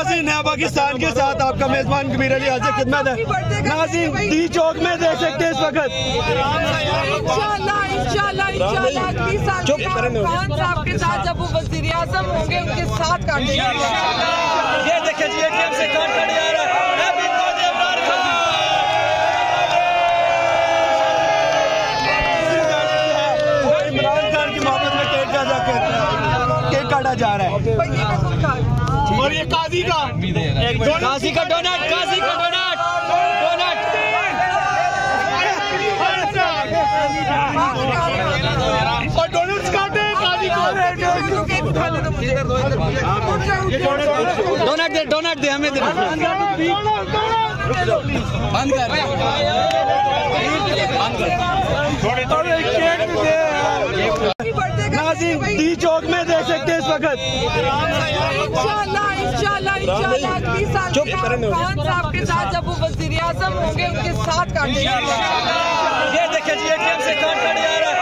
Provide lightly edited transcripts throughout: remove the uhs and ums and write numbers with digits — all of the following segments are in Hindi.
नाज़रीन है पाकिस्तान के साथ आपका मेजबान कबीर अली हाजिर खिदमत है। नाज़रीन डी चौक में देख सकते हैं इस वक्त खान साहब के साथ जब वो वज़ीर आज़म होंगे उनके साथ काटेंगे। ये देखिए जी एटीएम से कार्ड कट जा रहा है। इमरान खान की मोहब्बत में केक काटा जा रहा है और ये काजी का डोनट और डोनट्स काटे काजी को। डोनट दे हमें बंद कर नाज़रीन डी चौक में देख सकते हैं इस वक्त खान साहब के साथ जब वो वज़ीर आज़म होंगे उनके साथ काटेंगे। ये देखिए जी एटीएम से कार्ड कट जा रहा है।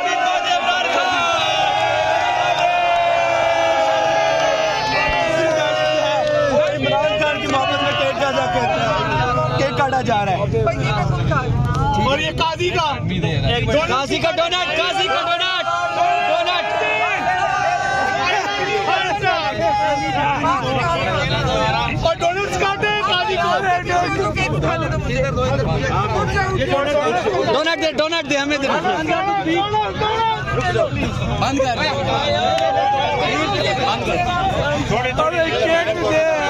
इमरान खान की मोहब्बत में केक काटा जा रहा है और ये काजी का डोनट और डोनट्स काटे काजी को। डोनट दे हमें बंद कर